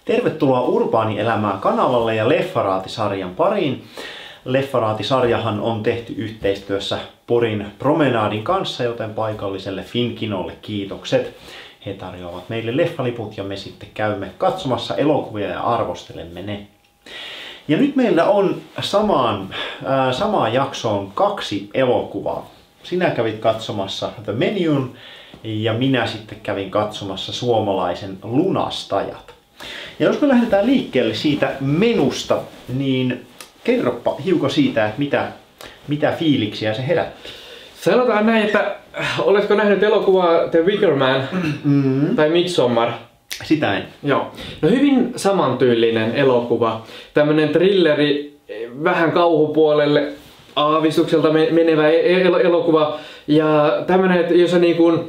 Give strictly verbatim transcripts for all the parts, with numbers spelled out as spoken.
Tervetuloa Urbaanielämää kanavalle ja Leffaraati-sarjan pariin. Leffaraati-sarjahan on tehty yhteistyössä Porin Promenadin kanssa, joten paikalliselle Finkinolle kiitokset. He tarjoavat meille leffaliput ja me sitten käymme katsomassa elokuvia ja arvostelemme ne. Ja nyt meillä on samaan, äh, samaan jaksoon kaksi elokuvaa. Sinä kävit katsomassa The Menun ja minä sitten kävin katsomassa suomalaisen Lunastajat. Ja jos me lähdetään liikkeelle siitä menusta, niin kerropa hiukan siitä, että mitä, mitä fiiliksiä se herätti. Sanotaan näin, että oletko nähnyt elokuvaa The Wicker Man mm-hmm. tai Midsommar? Sitä en. Joo. No hyvin samantyylinen elokuva. Tämmönen thrilleri, vähän kauhupuolelle aavistukselta menevä elokuva. Ja tämmönen, jossa niin kuin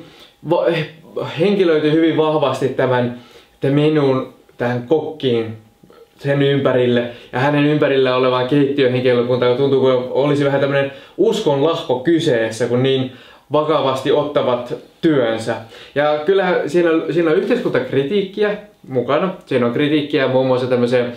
henkilöityy hyvin vahvasti tämän The Menun tähän kokkiin, sen ympärille ja hänen ympärillä olevaan keittiöhenkilökuntaan, joka tuntuu kuin olisi vähän tämmöinen uskonlahko kyseessä, kun niin vakavasti ottavat työnsä. Ja kyllähän siinä, siinä on yhteiskuntakritiikkiä mukana. Siinä on kritiikkiä muun muassa tämmöiseen,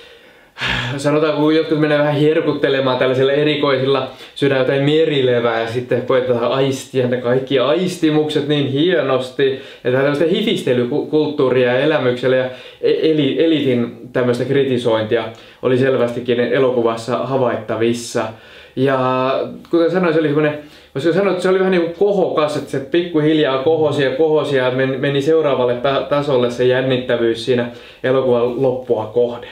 sanotaan kun jotkut menee vähän herkuttelemaan tällaisilla erikoisilla, syödään jotain merilevää ja sitten koetetaan aistia ne kaikki aistimukset niin hienosti. Ja tämmöistä hifistelykulttuuria ja elämyksellä ja eli, elitin tämmöistä kritisointia oli selvästikin elokuvassa havaittavissa. Ja kuten sanoin, se oli semmoinen, voisiko sanoa, että se oli vähän niin kuin kohokas, että se pikkuhiljaa kohosi ja kohosi ja meni seuraavalle tasolle se jännittävyys siinä elokuvan loppua kohden.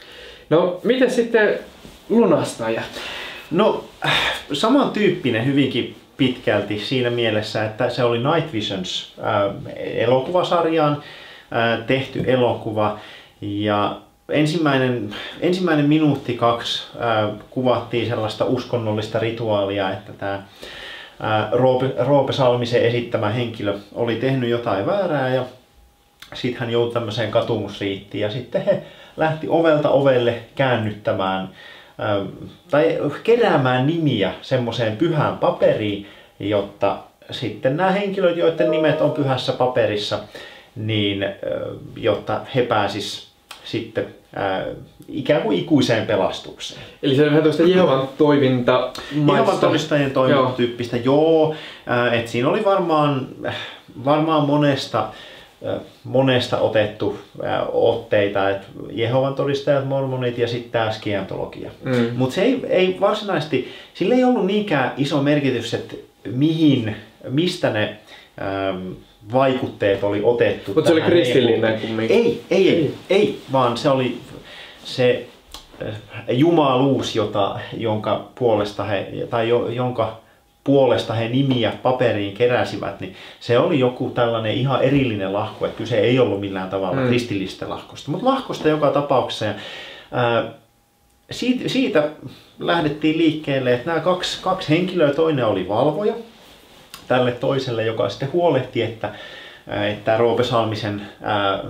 No, miten sitten Lunastajat? No, samantyyppinen hyvinkin pitkälti siinä mielessä, että se oli Night Visions äh, elokuvasarjaan äh, tehty elokuva. Ja ensimmäinen, ensimmäinen minuutti kaksi äh, kuvattiin sellaista uskonnollista rituaalia, että tämä äh, Roope, Roope Salmisen esittämä henkilö oli tehnyt jotain väärää ja sitten hän joutui tämmöiseen katumusriittiin ja sitten he lähti ovelta ovelle käännyttämään äh, tai keräämään nimiä semmoiseen pyhään paperiin, jotta sitten nämä henkilöt, joiden nimet on pyhässä paperissa, niin äh, jotta he pääsis sitten äh, ikään kuin ikuiseen pelastukseen. Eli se on vähän tuosta Jehovan toiminta. Jehovan todistajien toimintatyyppistä, joo. joo äh, et siinä oli varmaan, varmaan monesta monesta otettu äh, otteita, että Jehovan todistajat, mormonit ja sitten tämä skientologia. Mm. Mutta se ei, ei varsinaisesti, sillä ei ollut niinkään iso merkitys, että mihin, mistä ne ähm, vaikutteet oli otettu. Mutta se oli kristillinen kumminkin. Ei, ei, ei, ei, ei, vaan se oli se äh, jumaluus, jota, jonka puolesta he, tai jo, jonka puolesta he nimiä paperiin keräsivät, niin se oli joku tällainen ihan erillinen lahko, että kyse ei ollut millään tavalla mm. kristillistä lahkosta, mutta lahkosta joka tapauksessa. Ja, ää, siitä, siitä lähdettiin liikkeelle, että nämä kaksi, kaksi henkilöä, toinen oli valvoja tälle toiselle, joka sitten huolehti, että, että Roope Salmisen ää,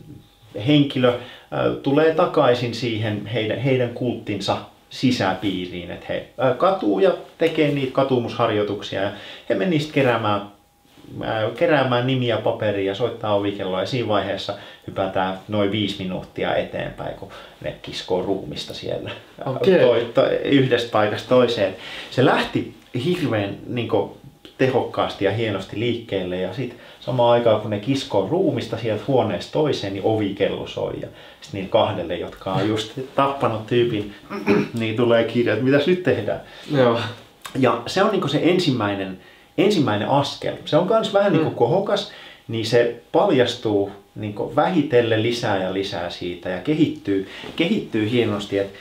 henkilö ää, tulee takaisin siihen heidän, heidän kulttinsa sisäpiiriin, että he katuu ja tekee niitä katumusharjoituksia ja he menivät sitten keräämään, keräämään nimiä paperiin ja soittaa ovikelloa ja siinä vaiheessa hypätään noin viisi minuuttia eteenpäin, kun ne kiskoo ruumista siellä okay. toi, to, yhdestä paikasta toiseen. Se lähti hirveän niin kuin, tehokkaasti ja hienosti liikkeelle ja sitten samaan aikaan kun ne kiskoo ruumista sieltä huoneesta toiseen, niin ovikello soi ja sitten niille kahdelle, jotka on just tappanut tyypin, niin tulee kirja, että mitäs nyt tehdään. Joo. Ja se on niinku se ensimmäinen, ensimmäinen askel. Se on myös vähän mm. niin kuin kohokas, niin se paljastuu niinku vähitellen lisää ja lisää siitä ja kehittyy, kehittyy hienosti. Et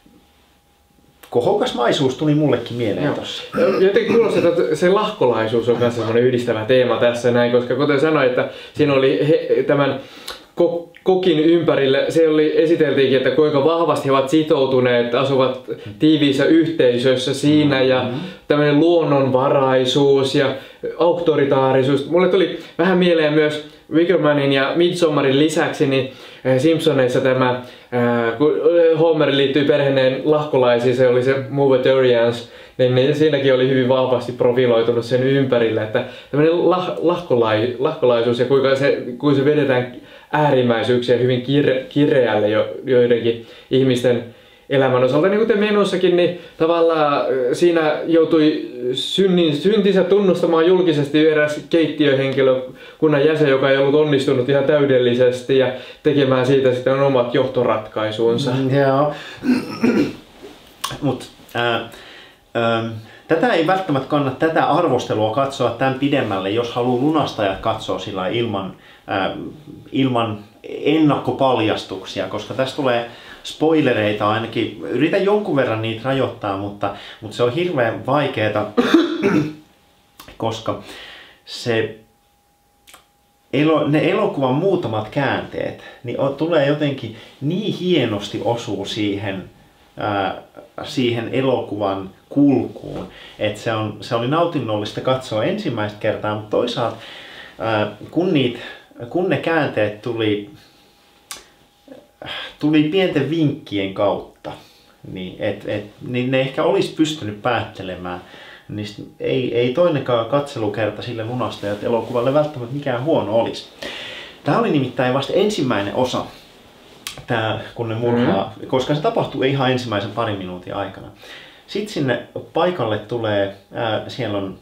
kohokasmaisuus tuli mullekin mieleen tuossa. Jotenkin kuulostaa, että se lahkolaisuus on myös sellainen yhdistävä teema tässä näin, koska kuten sanoin, että siinä oli he, tämän kokin ympärille, se oli, esiteltiinkin, että kuinka vahvasti he ovat sitoutuneet, asuvat tiiviissä yhteisössä siinä ja tämmöinen luonnonvaraisuus ja auktoritaarisuus. Mulle tuli vähän mieleen myös Wickermanin ja Midsommarin lisäksi niin Simpsoneissa tämä, kun Homer liittyy perheineen lahkolaisiin, se oli se Movetarians, niin, niin siinäkin oli hyvin vahvasti profiloitunut sen ympärille, että tämmöinen lah, lahkolai, lahkolaisuus ja kuinka se, kuinka se vedetään äärimmäisyyksiä hyvin kire, kireälle jo, joidenkin ihmisten elämän osalta. Niin kuten Menussakin, niin tavallaan siinä joutui synnin, syntinsä tunnustamaan julkisesti eräs keittiöhenkilökunnan jäsen, joka ei ollut onnistunut ihan täydellisesti ja tekemään siitä sitten omat johtoratkaisunsa. Mm, joo. Mut, äh, äh, tätä ei välttämättä kannata tätä arvostelua katsoa tämän pidemmälle, jos haluaa lunastajat katsoa sillä ilman, äh, ilman ennakkopaljastuksia, koska tässä tulee spoilereita ainakin. Yritän jonkun verran niitä rajoittaa, mutta, mutta se on hirveän vaikeeta, koska se elo, ne elokuvan muutamat käänteet niin on, tulee jotenkin niin hienosti osuu siihen, ää, siihen elokuvan kulkuun, että se, on, se oli nautinnollista katsoa ensimmäistä kertaa, mutta toisaalta ää, kun, niitä, kun ne käänteet tuli tuli pienten vinkkien kautta, niin, et, et, niin ne ehkä olisi pystynyt päättelemään. Niistä ei, ei toinenkaan katselukerta sille lunastajat elokuvalle välttämättä mikään huono olisi. Tämä oli nimittäin vasta ensimmäinen osa, tää, kun ne murhaa, mm-hmm. koska se tapahtuu ihan ensimmäisen parin minuutin aikana. Sitten sinne paikalle tulee, ää, siellä on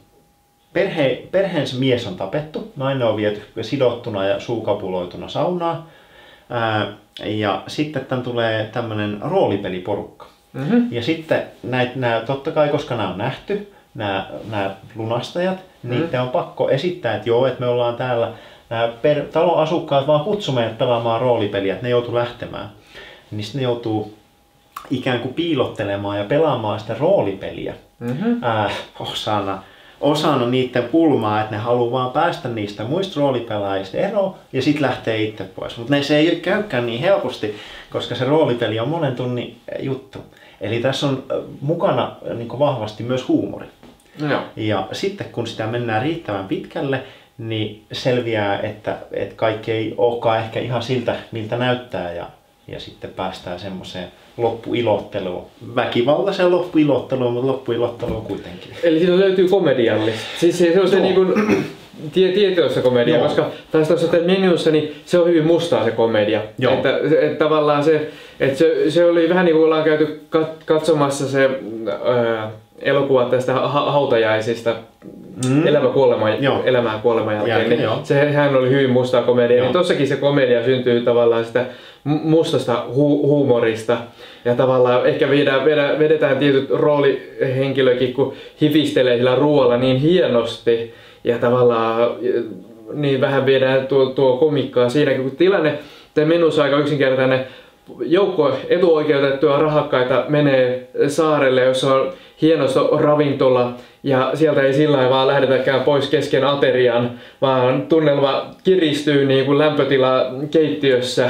perhe, perheensä mies on tapettu, nainen on viety sidottuna ja suukapuloituna saunaan. Ää, ja sitten tämän tulee tämmönen roolipeliporukka. Mm-hmm. Ja sitten näitä, nää, totta kai, koska nämä on nähty, nämä, nämä lunastajat, mm-hmm. niitä on pakko esittää, että joo, että me ollaan täällä, nämä per, talon asukkaat vaan kutsu meidät pelaamaan roolipeliä, että ne joutuu lähtemään. Niin sitten ne joutuu ikään kuin piilottelemaan ja pelaamaan sitä roolipeliä mm-hmm. ää, osana. osana niiden pulmaa, että ne haluaa vaan päästä niistä muista roolipelaajista eroon ja sitten lähtee itse pois. Mutta se ei käykään niin helposti, koska se roolipeli on monen tunnin juttu. Eli tässä on mukana niin vahvasti myös huumori. No. Ja sitten kun sitä mennään riittävän pitkälle, niin selviää, että, että kaikki ei olekaan ehkä ihan siltä, miltä näyttää. Ja, ja sitten päästään semmoiseen loppuilotteluun. Väkivaltaiseen loppuilotteluun, mutta loppuilotteluun kuitenkin. Eli siitä löytyy komediallista. Siis se on se niin kuin tie, tietoista komedia, Joo. koska taas tuossa Menussa niin se on hyvin mustaa se komedia. Että, että tavallaan se, että se, se oli vähän niin kuin ollaan käyty katsomassa se ää, elokuva tästä hautajaisista. Mm. Elämä kuolema, elämää kuoleman jälkeen, niin sehän oli hyvin mustaa komedia. Niin tossakin se komedia syntyy tavallaan sitä mustasta hu- huumorista. Ja tavallaan ehkä vedetään, vedetään tietyt roolihenkilökin, kun hifistelee sillä ruoalla niin hienosti. Ja tavallaan niin vähän viedään tuo, tuo komikkaa siinä, kun tilanne Menussa aika yksinkertainen. Joukko etuoikeutettuja rahakkaita menee saarelle, jossa on hienosta ravintola ja sieltä ei sillä lailla vaan lähdetäkään pois kesken aterian, vaan tunnelma kiristyy niin kuin lämpötila keittiössä.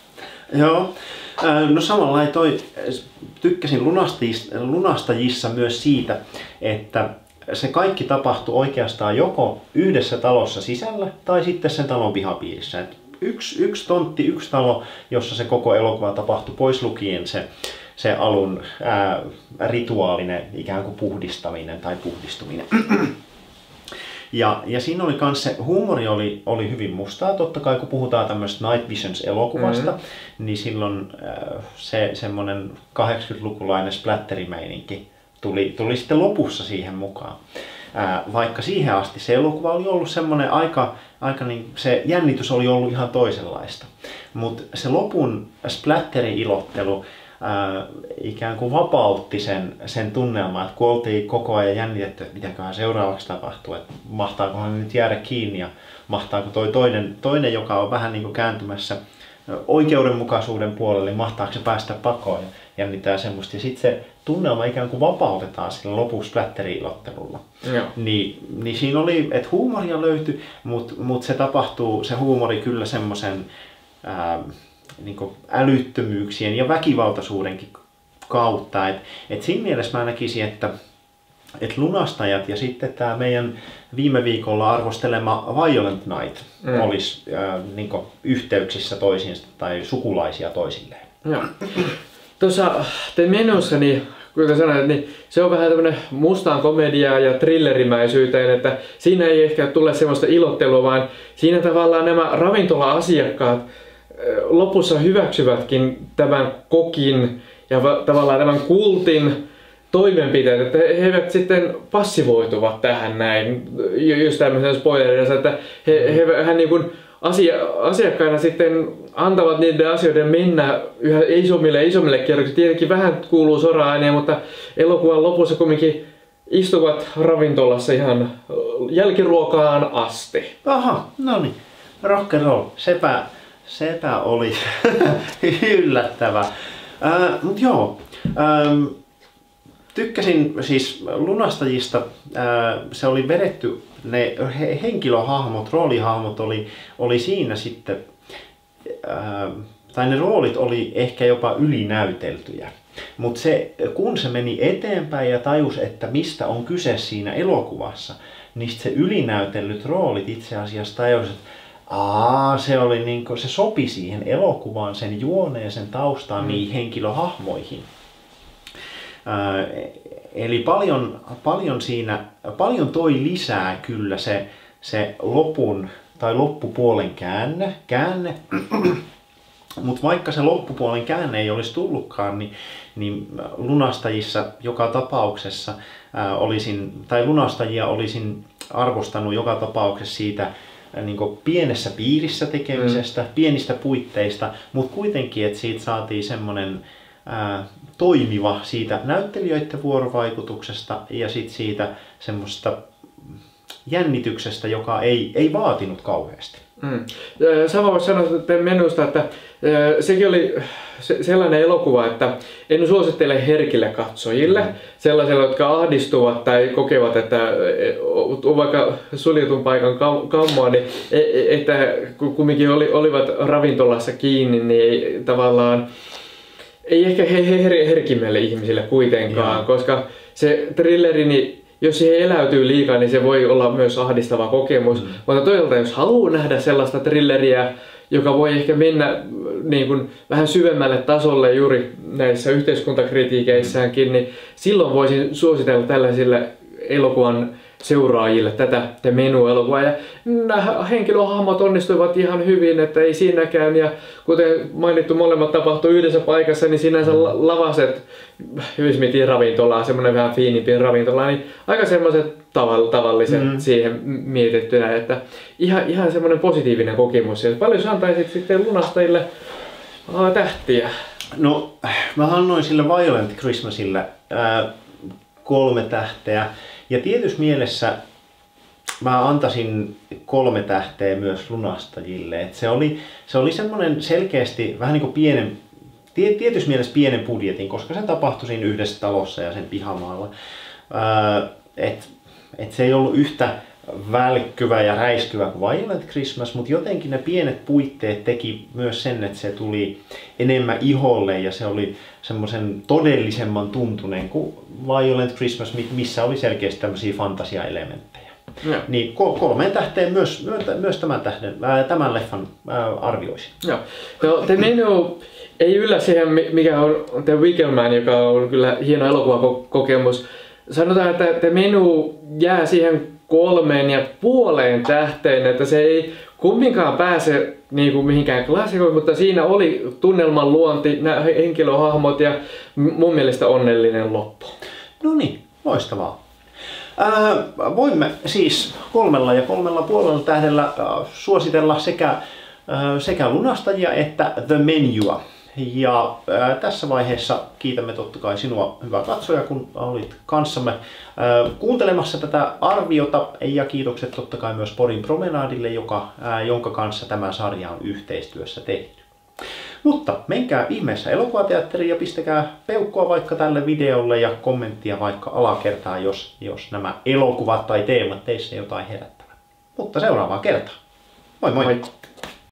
Joo, no samalla lailla toi, tykkäsin lunastajissa myös siitä, että se kaikki tapahtui oikeastaan joko yhdessä talossa sisällä tai sitten sen talon pihapiirissä. Yksi, yksi tontti, yksi talo, jossa se koko elokuva tapahtui, pois lukien se, se alun ää, rituaalinen ikään kuin puhdistaminen tai puhdistuminen. Ja, ja siinä oli kans se huumori oli, oli hyvin mustaa, totta kai kun puhutaan tämmöistä Night Visions-elokuvasta, mm-hmm. niin silloin ää, se semmonen kahdeksankymmentälukulainen splatterimeininki tuli, tuli sitten lopussa siihen mukaan. Ää, vaikka siihen asti se elokuva oli ollut semmoinen aika, aika niin, se jännitys oli ollut ihan toisenlaista. Mutta se lopun splatteri-ilottelu ää, ikään kuin vapautti sen, sen tunnelman, että kun oltiin koko ajan jännitetty, että mitäköhän seuraavaksi tapahtuu, että mahtaakohan nyt jäädä kiinni ja mahtaako toi toinen, toinen joka on vähän niin kuin kääntymässä oikeudenmukaisuuden puolelle, niin mahtaako se päästä pakoon ja jännittää semmoista. Ja sitten se tunnelma ikään kuin vapautetaan sillä lopussa splatteri-ilottelulla. Niin, niin siinä oli, että huumoria löytyi, mutta mut se tapahtuu, se huumori kyllä semmoisen niin älyttömyyksien ja väkivaltaisuudenkin kautta. Et, et siinä mielessä mä näkisin, että et lunastajat ja sitten tämä meidän viime viikolla arvostelema Violent Night mm. olisi äh, niin yhteyksissä toisiinsa tai sukulaisia toisilleen. Joo. Tuossa The Menussa niin kuten sanoit, niin se on vähän tämmöinen mustaan komediaa ja thrillerimäisyyteen, että siinä ei ehkä tule semmoista ilottelua, vaan siinä tavallaan nämä ravintola-asiakkaat lopussa hyväksyvätkin tämän kokin ja tavallaan tämän kultin toimenpiteet, että he eivät sitten passivoituvat tähän näin, just tämmöisen spoilerissa, että he, he vähän niin kuin asia, asiakkaina sitten antavat niiden asioiden mennä yhä isommille ja isommille kierroksille. Tietenkin vähän kuuluu sora-ääniä, mutta elokuvan lopussa kumminkin istuvat ravintolassa ihan jälkiruokaan asti. Aha, no niin, rock and roll, sepä, sepä oli yllättävä. Äh, mut joo, ähm, tykkäsin siis Lunastajista, äh, se oli vedetty, ne henkilöhahmot, roolihahmot oli, oli siinä sitten, äh, tai ne roolit oli ehkä jopa ylinäyteltyjä. Mutta se, kun se meni eteenpäin ja tajus, että mistä on kyse siinä elokuvassa, niin se ylinäytellyt roolit itse asiassa tajus, että aa, se, oli niinku, se sopi siihen elokuvaan, sen juoneen, sen taustaan, mm. niihin henkilöhahmoihin. Äh, eli paljon, paljon siinä, paljon toi lisää kyllä se, se lopun tai loppupuolen käänne, käänne. Mutta vaikka se loppupuolen käänne ei olisi tullutkaan, niin, niin Lunastajissa joka tapauksessa ää, olisin, tai Lunastajia olisin arvostanut joka tapauksessa siitä ää, niin kuin pienessä piirissä tekemisestä, mm. pienistä puitteista, mutta kuitenkin, että siitä saatiin semmoinen ää, toimiva siitä näyttelijöiden vuorovaikutuksesta ja sit siitä semmoista jännityksestä, joka ei, ei vaatinut kauheasti. Mm. Sama voisi sanoa menusta, että sekin oli sellainen elokuva, että en suosittele herkille katsojille, mm. sellaisille, jotka ahdistuvat tai kokevat, että on vaikka suljetun paikan kammoa, niin että kumminkin olivat ravintolassa kiinni, niin ei, tavallaan ei ehkä herkimmille ihmisille kuitenkaan, ja. Koska se thrilleri, niin jos siihen eläytyy liikaa, niin se voi olla myös ahdistava kokemus. Mm. Mutta toisaalta, jos haluaa nähdä sellaista thrilleriä, joka voi ehkä mennä niin kuin vähän syvemmälle tasolle juuri näissä yhteiskuntakritiikeissäänkin, niin silloin voisin suositella tällaisille elokuvan seuraajille tätä The Menu-elokuvaa. Ja nämä henkilöhahmot onnistuivat ihan hyvin, että ei siinäkään. Ja kuten mainittu, molemmat tapahtui yhdessä paikassa, niin sinänsä lavaset Smithin ravintolaa, semmoinen vähän fiinimpi ravintola, niin aika semmoiset tavalliset mm. siihen mietittynä, että ihan, ihan semmoinen positiivinen kokemus. Ja paljon sä antaisit sitten Lunastajille uh, tähtiä? No, mä annoin sille Violent Christmasille äh, kolme tähteä. Ja tietyssä mielessä mä antaisin kolme tähteä myös Lunastajille. Et se oli, se oli semmoinen selkeästi vähän niin kuin pienen, tietyssä mielessä pienen budjetin, koska se tapahtui siinä yhdessä talossa ja sen pihamaalla. Äh, et, et se ei ollut yhtä välkkyvä ja räiskyvä kuin Violent Christmas, mutta jotenkin ne pienet puitteet teki myös sen, että se tuli enemmän iholle ja se oli semmoisen todellisemman tuntuneen kuin Violent Christmas, missä oli selkeästi tämmöisiä fantasiaelementtejä. Ja. Niin kolmeen tähteen myös, myös tämän, tähden, ää, tämän leffan ää, arvioisin. Joo. No, The Menu ei yllä siihen, mikä on The Wicker Man, joka on kyllä hieno elokuvakokemus. Sanotaan, että The Menu jää siihen kolmeen ja puoleen tähteen, että se ei kumminkaan pääse niin kuin mihinkään klassikoihin, mutta siinä oli tunnelman luonti, nämä henkilöhahmot ja mun mielestä onnellinen loppu. No niin, loistavaa. Ää, voimme siis kolmella ja kolmella puolella tähdellä äh, suositella sekä, äh, sekä Lunastajia että The Menua. Ja ää, tässä vaiheessa kiitämme totta kai sinua, hyvä katsoja, kun olit kanssamme ää, kuuntelemassa tätä arviota. Ja kiitokset totta kai myös Porin Promenadille, joka, ää, jonka kanssa tämä sarja on yhteistyössä tehty. Mutta menkää ihmeessä elokuvateatteriin ja pistäkää peukkua vaikka tälle videolle ja kommenttia vaikka alakertaan, jos, jos nämä elokuvat tai teemat teissä jotain herättävät. Mutta seuraavaan kertaan. Moi moi! moi.